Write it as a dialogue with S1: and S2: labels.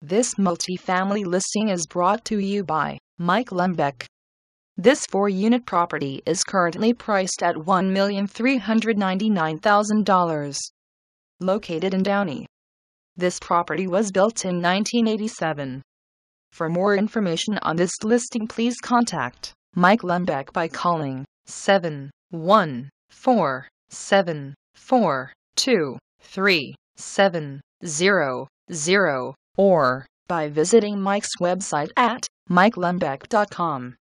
S1: This multifamily listing is brought to you by Mike Lembeck. This 4-unit property is currently priced at $1,399,000. Located in Downey. This property was built in 1987. For more information on this listing, please contact Mike Lembeck by calling 714-742-3700 or by visiting Mike's website at mikelembeck.com.